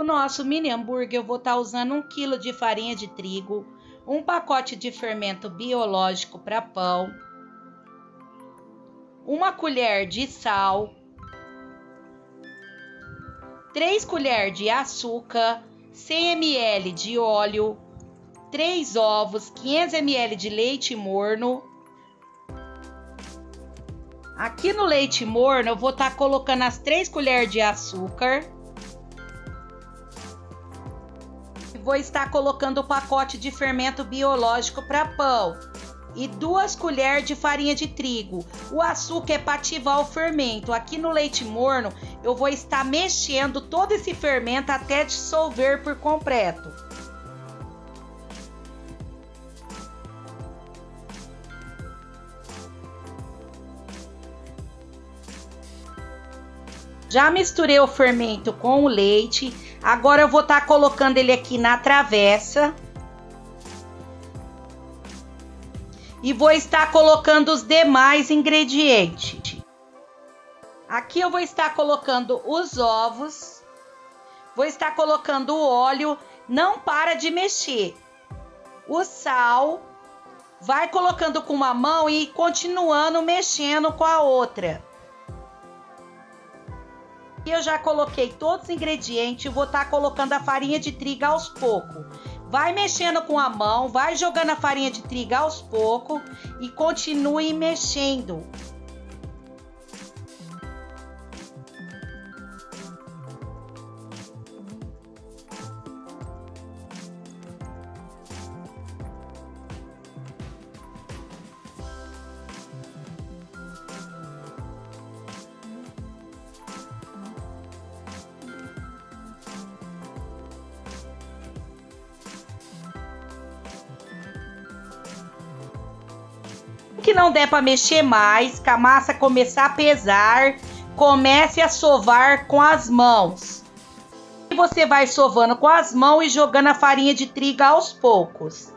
nosso mini hambúrguer, eu vou estar usando 1 kg de farinha de trigo, 1 pacote de fermento biológico para pão, 1 colher de sal, 3 colheres de açúcar, 100 ml de óleo, 3 ovos, 500 ml de leite morno. Aqui no leite morno eu vou estar colocando as 3 colheres de açúcar. Vou estar colocando o pacote de fermento biológico para pão e 2 colheres de farinha de trigo. O açúcar é para ativar o fermento. Aqui no leite morno eu vou estar mexendo todo esse fermento até dissolver por completo. Já misturei o fermento com o leite. Agora eu vou estar colocando ele aqui na travessa. E vou estar colocando os demais ingredientes. Aqui eu vou estar colocando os ovos. Vou estar colocando o óleo. Não para de mexer. O sal. Vai colocando com uma mão e continuando mexendo com a outra. Eu já coloquei todos os ingredientes, vou estar colocando a farinha de trigo aos poucos. Vai mexendo com a mão, vai jogando a farinha de trigo aos poucos e continue mexendo. Que não der para mexer mais, que a massa começar a pesar, comece a sovar com as mãos. E você vai sovando com as mãos e jogando a farinha de trigo aos poucos.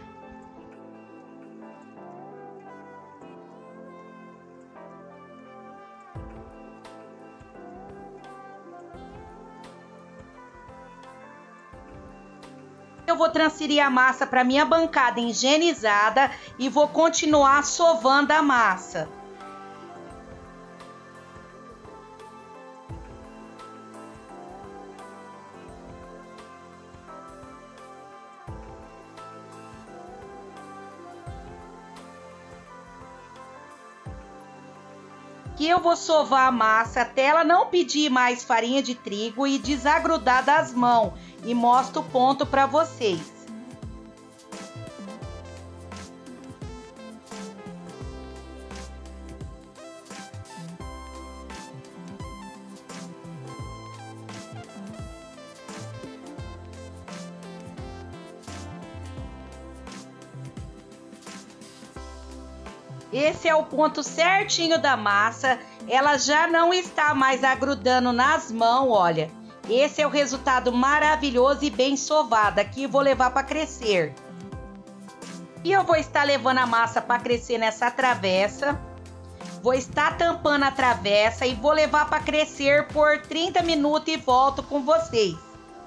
Eu vou transferir a massa para minha bancada higienizada e vou continuar sovando a massa. Aqui eu vou sovar a massa até ela não pedir mais farinha de trigo e desagrudar das mãos. E mostro o ponto para vocês. Esse é o ponto certinho da massa. Ela já não está mais agrudando nas mãos, olha. Esse é o resultado maravilhoso e bem sovado. Aqui eu vou levar para crescer. E eu vou estar levando a massa para crescer nessa travessa. Vou estar tampando a travessa e vou levar para crescer por 30 minutos e volto com vocês.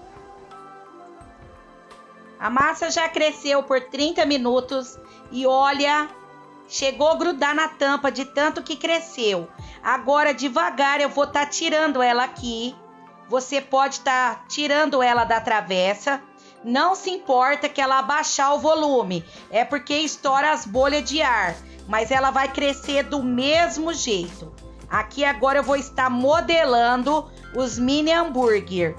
A massa já cresceu por 30 minutos e olha, chegou a grudar na tampa de tanto que cresceu. Agora devagar eu vou estar tirando ela aqui. Você pode estar tirando ela da travessa. Não se importa que ela abaixar o volume. É porque estoura as bolhas de ar. Mas ela vai crescer do mesmo jeito. Aqui agora eu vou estar modelando os mini hambúrguer.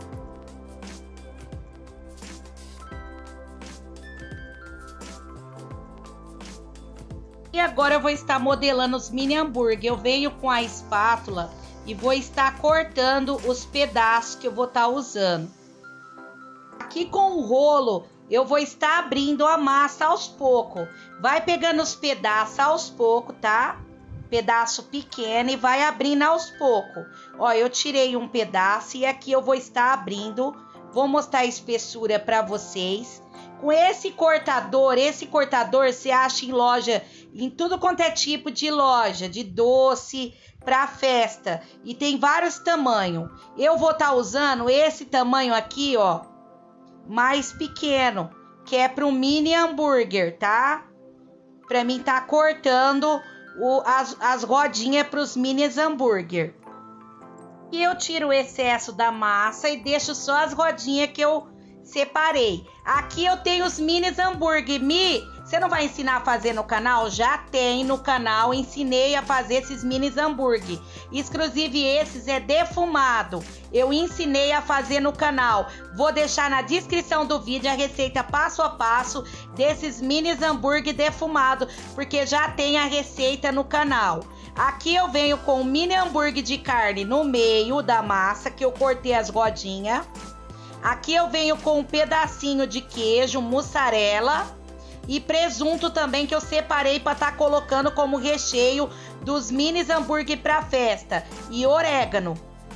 E agora eu vou estar modelando os mini hambúrguer. Eu venho com a espátula e vou estar cortando os pedaços que eu vou estar usando. Aqui com o rolo eu vou estar abrindo a massa aos poucos. Vai pegando os pedaços aos poucos, tá? Pedaço pequeno e vai abrindo aos poucos. Ó, eu tirei um pedaço e aqui eu vou estar abrindo. Vou mostrar a espessura para vocês. Com esse cortador você acha em loja, em tudo quanto é tipo de loja, de doce para festa. E tem vários tamanhos. Eu vou estar usando esse tamanho aqui, ó, mais pequeno, que é para um mini hambúrguer, tá? Para mim tá cortando as rodinhas para os mini hambúrguer. E eu tiro o excesso da massa e deixo só as rodinhas que eu separei. Aqui eu tenho os mini hambúrguer. Você não vai ensinar a fazer no canal? Já tem no canal, ensinei a fazer esses mini hambúrguer. Exclusive esses é defumado. Eu ensinei a fazer no canal. Vou deixar na descrição do vídeo a receita passo a passo desses mini hambúrguer defumado, porque já tem a receita no canal. Aqui eu venho com um mini hambúrguer de carne no meio da massa, que eu cortei as rodinhas. Aqui eu venho com um pedacinho de queijo, mussarela e presunto também, que eu separei para estar colocando como recheio dos mini hambúrguer para festa. E orégano.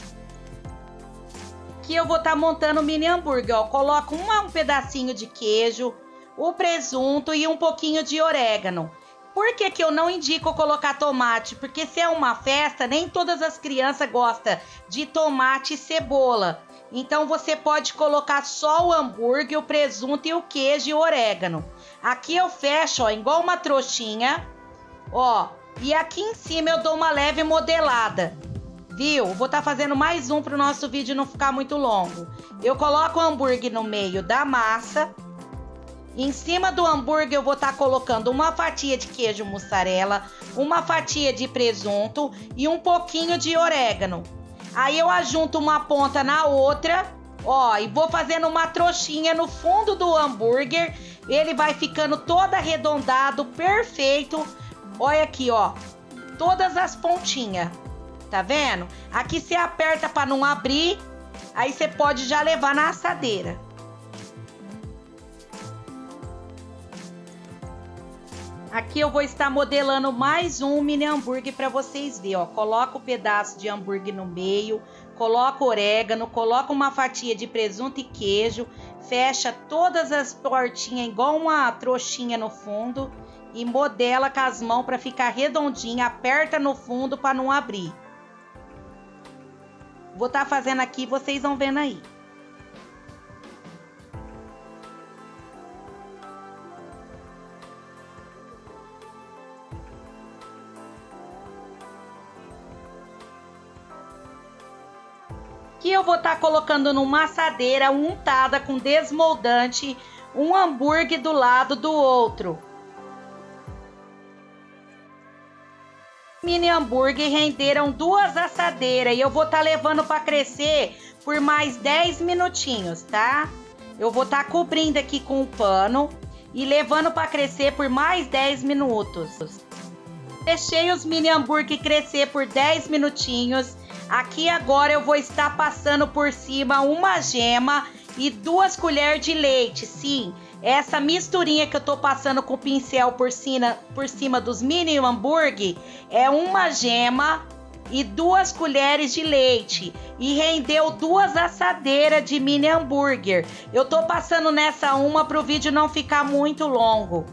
Aqui eu vou estar montando o mini hambúrguer, ó. Coloco um pedacinho de queijo, o presunto e um pouquinho de orégano. Por que eu não indico colocar tomate? Porque se é uma festa, nem todas as crianças gostam de tomate e cebola. Então você pode colocar só o hambúrguer, o presunto e o queijo e o orégano. Aqui eu fecho, ó, igual uma trouxinha, ó. E aqui em cima eu dou uma leve modelada, viu? Vou estar fazendo mais um para o nosso vídeo não ficar muito longo. Eu coloco o hambúrguer no meio da massa. Em cima do hambúrguer eu vou estar colocando uma fatia de queijo mussarela, uma fatia de presunto e um pouquinho de orégano. Aí eu ajunto uma ponta na outra, ó, e vou fazendo uma trouxinha no fundo do hambúrguer. Ele vai ficando todo arredondado, perfeito. Olha aqui, ó, todas as pontinhas, tá vendo? Aqui você aperta para não abrir, aí você pode já levar na assadeira. Aqui eu vou estar modelando mais um mini hambúrguer para vocês verem, ó. Coloco um pedaço de hambúrguer no meio, coloco orégano, coloco uma fatia de presunto e queijo, fecha todas as portinhas igual uma trouxinha no fundo e modela com as mãos para ficar redondinha, aperta no fundo para não abrir. Vou estar fazendo aqui, vocês vão vendo aí. Aqui eu vou estar colocando numa assadeira untada com desmoldante, um hambúrguer do lado do outro. Mini hambúrguer renderam 2 assadeiras e eu vou estar levando para crescer por mais 10 minutinhos, tá? Eu vou estar cobrindo aqui com o pano e levando para crescer por mais 10 minutos. Deixei os mini hambúrguer crescer por 10 minutinhos. Aqui agora eu vou estar passando por cima uma gema e 2 colheres de leite. Sim, essa misturinha que eu tô passando com o pincel por cima dos mini hambúrguer é uma gema e 2 colheres de leite. E rendeu 2 assadeiras de mini hambúrguer. Eu tô passando nessa uma para o vídeo não ficar muito longo.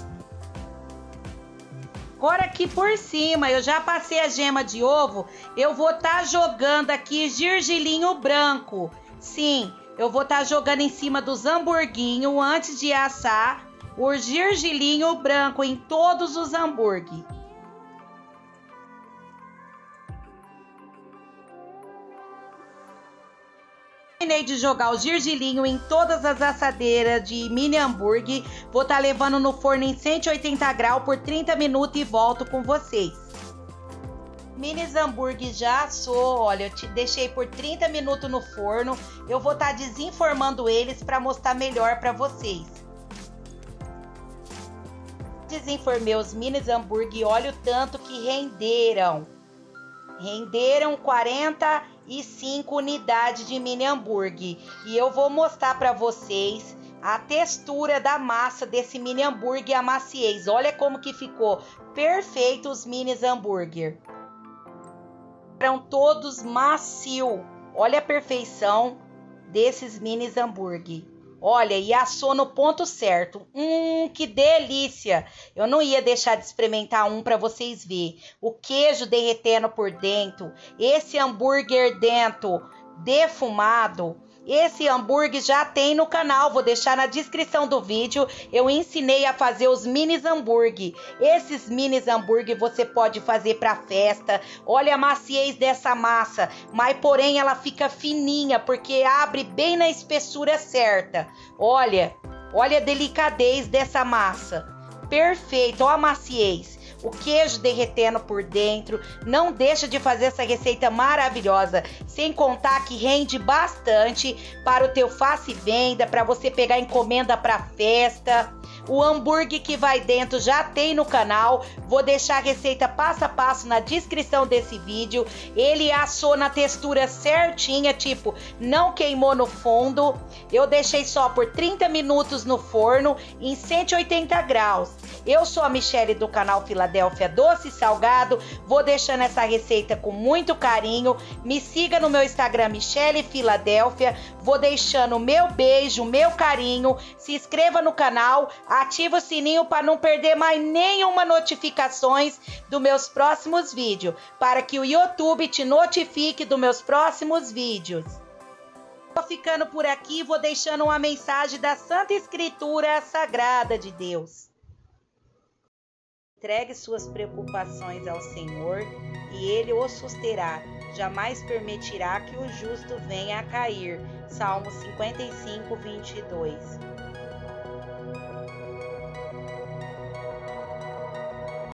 Agora aqui por cima, eu já passei a gema de ovo, eu vou estar jogando aqui gergelim branco. Sim, eu vou estar jogando em cima dos hamburguinhos antes de assar o gergelim branco em todos os hambúrguer. Terminei de jogar o gergelim em todas as assadeiras de mini hambúrguer. Vou estar levando no forno em 180 graus por 30 minutos e volto com vocês. Mini hambúrguer já assou, olha, eu te deixei por 30 minutos no forno. Eu vou estar desenformando eles para mostrar melhor para vocês. Desenformei os mini hambúrguer e olha o tanto que renderam. Renderam 45 unidades de mini hambúrguer. E eu vou mostrar para vocês a textura da massa desse mini hambúrguer e a maciez. Olha como que ficou perfeito os mini hambúrguer. Eram todos macio. Olha a perfeição desses mini hambúrguer. Olha, e assou no ponto certo. Que delícia! Eu não ia deixar de experimentar um para vocês verem. O queijo derretendo por dentro, esse hambúrguer dentro defumado. Esse hambúrguer já tem no canal, vou deixar na descrição do vídeo. Eu ensinei a fazer os minis hambúrguer. Esses minis hambúrguer você pode fazer para festa. Olha a maciez dessa massa, mas porém ela fica fininha porque abre bem na espessura certa. Olha a delicadez dessa massa. Perfeito, olha a maciez. O queijo derretendo por dentro. Não deixa de fazer essa receita maravilhosa, sem contar que rende bastante para o teu face venda, para você pegar encomenda para festa. O hambúrguer que vai dentro já tem no canal, vou deixar a receita passo a passo na descrição desse vídeo. Ele assou na textura certinha, tipo, não queimou no fundo. Eu deixei só por 30 minutos no forno em 180 graus. Eu sou a Michele do canal Filadélfia Doce e Salgado, vou deixando essa receita com muito carinho. Me siga no meu Instagram, Michele Filadélfia, vou deixando o meu beijo, o meu carinho. Se inscreva no canal, ativa o sininho para não perder mais nenhuma notificações dos meus próximos vídeos, para que o YouTube te notifique dos meus próximos vídeos. Vou ficando por aqui, vou deixando uma mensagem da Santa Escritura Sagrada de Deus. Entregue suas preocupações ao Senhor e Ele o susterá. Jamais permitirá que o justo venha a cair. Salmo 55, 22.